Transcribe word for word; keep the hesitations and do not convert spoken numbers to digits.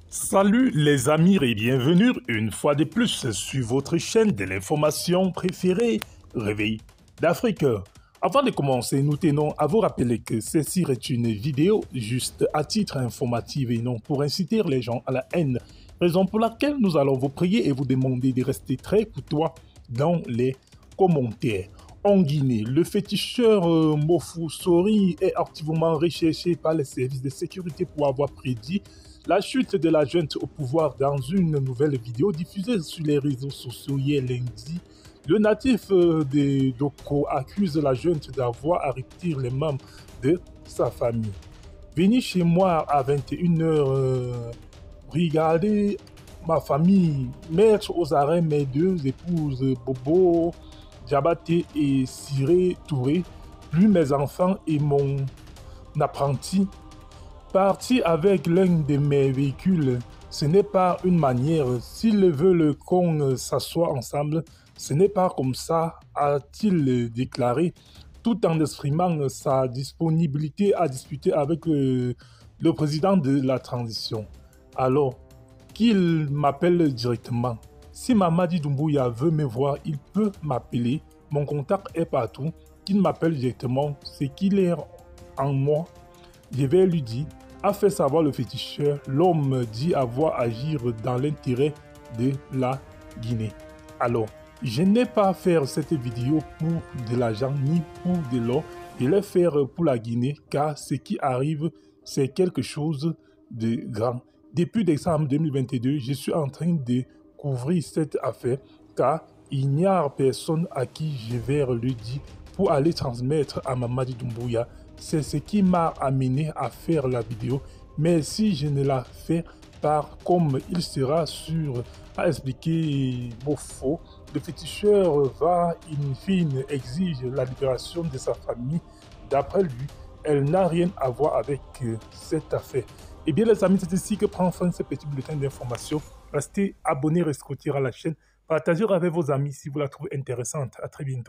Salut les amis et bienvenue une fois de plus sur votre chaîne de l'information préférée, Réveil d'Afrique. Avant de commencer, nous tenons à vous rappeler que ceci est une vidéo juste à titre informatif et non pour inciter les gens à la haine. Raison pour laquelle nous allons vous prier et vous demander de rester très courtois dans les commentaires. En Guinée, le féticheur euh, Mofou Sori est activement recherché par les services de sécurité pour avoir prédit la chute de la junte au pouvoir dans une nouvelle vidéo diffusée sur les réseaux sociaux hier lundi. Le natif euh, de Doko accuse la junte d'avoir arrêté les membres de sa famille. Venez chez moi à vingt et une heures, euh, regardez ma famille, mettre aux arrêts mes deux épouses, Bobo Diabaté et Siré Touré, plus mes enfants et mon apprenti. Parti avec l'un de mes véhicules, ce n'est pas une manière. S'ils veulent qu'on s'assoie ensemble, ce n'est pas comme ça, a-t-il déclaré, tout en exprimant sa disponibilité à discuter avec euh, le président de la transition. Alors, qu'il m'appelle directement. Si Mamadi Doumbouya veut me voir, il peut m'appeler. Mon contact est partout. Qu'il m'appelle directement. Ce qu'il est en moi, je vais lui dire, a fait savoir le féticheur. L'homme dit avoir agir dans l'intérêt de la Guinée. Alors, je n'ai pas à faire cette vidéo pour de l'argent ni pour de l'or. Je l'ai faire pour la Guinée car ce qui arrive, c'est quelque chose de grand. Depuis décembre deux mille vingt-deux, je suis en train de couvrir cette affaire car il n'y a personne à qui je vais le dire pour aller transmettre à Mamadi Doumbouya. C'est ce qui m'a amené à faire la vidéo. Mais si je ne la fais pas comme il sera sûr à expliquer vos faux, le féticheur va in fine exige la libération de sa famille. D'après lui, elle n'a rien à voir avec cette affaire. Et bien les amis, c'est ici que prend fin ce petit bulletin d'information. Restez abonnés, restez à la chaîne. Partagez avec vos amis si vous la trouvez intéressante. À très bientôt.